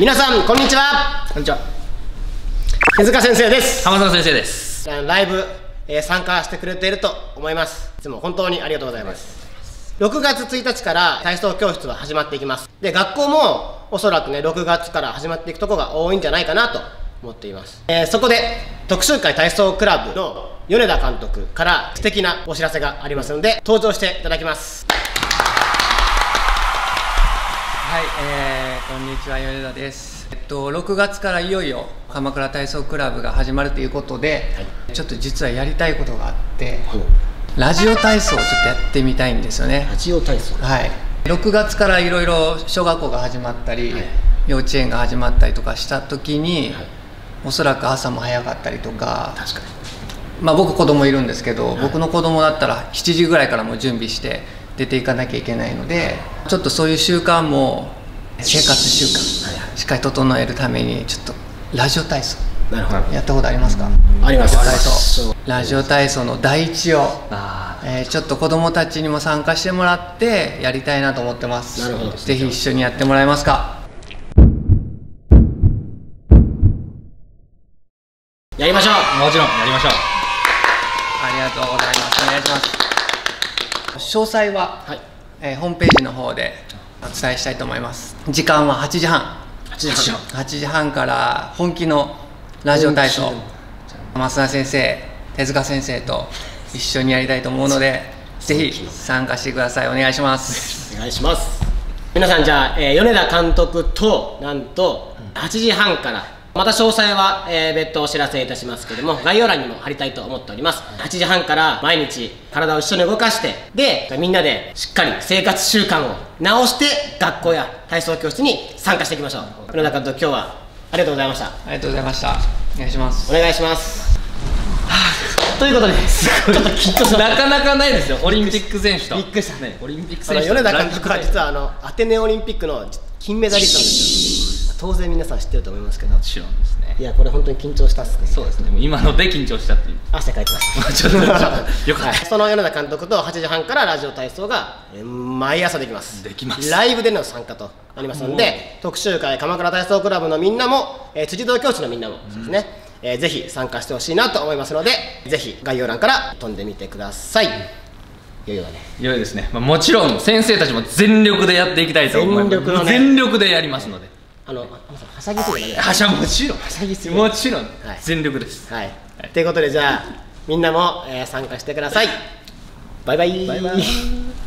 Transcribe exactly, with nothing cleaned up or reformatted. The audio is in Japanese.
皆さんこんにちは。 こんにちは。 手塚先生です。 浜田先生です。 ライブ、えー、参加してくれていると思います。いつも本当にありがとうございます。ろくがつついたちから体操教室は始まっていきます。で、学校もおそらくねろくがつから始まっていくところが多いんじゃないかなと思っています。えー、そこで徳洲会体操クラブの米田監督から素敵なお知らせがありますので登場していただきます。 はい、えー、こんにちは、米田です。えっと、ろくがつからいよいよ鎌倉体操クラブが始まるということで、はい、ちょっと実はやりたいことがあって、はい、ラジオ体操をちょっとやってみたいんですよね。 ラジオ体操、 はい、ろくがつからいろいろ小学校が始まったり、はい、幼稚園が始まったりとかした時に、はい、おそらく朝も早かったりとか、 確かに、 まあ僕子供いるんですけど、はい、僕の子供だったらしちじぐらいからもう準備して出ていかなきゃいけないので、ちょっとそういう習慣も生活習慣しっかり整えるためにちょっとラジオ体操やったことありますか？ あります。 ラジオ体操の第一を、えー、ちょっと子どもたちにも参加してもらってやりたいなと思ってます。なるほど。ぜひ一緒にやってもらえますか？ やりましょう。 もちろんやりましょう。 ありがとうございます。お願いします。詳細は、はい、えー、ホームページの方でお伝えしたいと思います。時間ははちじはん。はちじはん。はちじはんから本気のラジオ体操、増田先生、手塚先生と一緒にやりたいと思うので、ぜひ参加してください。お願いします。 お願いします。皆さん、じゃあ、えー、米田監督となんとはちじはんから、また詳細は、えー、別途お知らせいたしますけれども、概要欄にも貼りたいと思っております。はちじはんから毎日体を一緒に動かして、でみんなでしっかり生活習慣を直して学校や体操教室に参加していきましょう。米田監督、今日はありがとうございました。 ありがとうございました。お願いします。 お願いします。ということで、すごいちょっと緊張しました。 なかなかないですよ、オリンピック選手と。 びっくりしたね。 オリンピック選手と米田監督は実はあのアテネオリンピックの金メダリストなんですよ。当然皆さん知ってると思いますけど。 もちろんですね。 いや、これ本当に緊張したっすね。 そうですね。今ので緊張したっていう。 汗かいてました。 ちょっとよかった。 その米田監督とはちじはんからラジオ体操が毎朝できます。 できます。 ライブでの参加となりますので、徳洲会鎌倉体操クラブのみんなも、えー、辻堂教室のみんなもそうですね、うん、えー、ぜひ参加してほしいなと思いますので、ぜひ概要欄から飛んでみてください。良いわね。 良いですね。まあ、もちろん先生たちも全力でやっていきたいと思います。全力のね、全力でやりますので。 あの、はしゃぎすぎない。 はしゃもちろん。 はしゃぎすぎ。 もちろん、 はい、 全力です。 はい。ということで、じゃあみんなも、えー、参加してください。バイバイ。 バイバイ。